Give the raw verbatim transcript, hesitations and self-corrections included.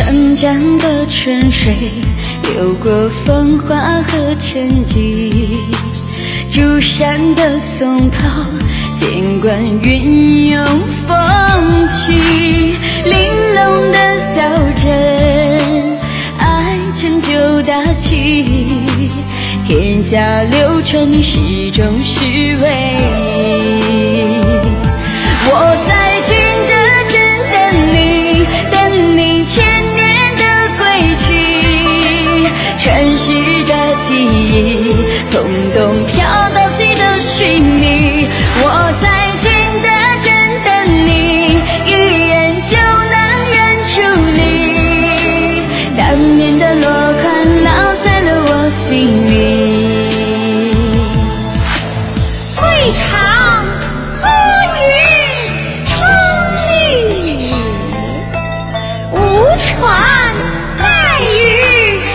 长江的春水流过风华和沉寂，竹山的松涛见惯云涌风起，玲珑的小镇爱成就大气，天下流传始终是唯一。我在金德镇等你，等你千年的归期，传世的记忆从东飘到西的寻觅。我在金德镇等你，一眼就能认出你，当年的落款烙在了我心里。 会场风雨冲历，无船在于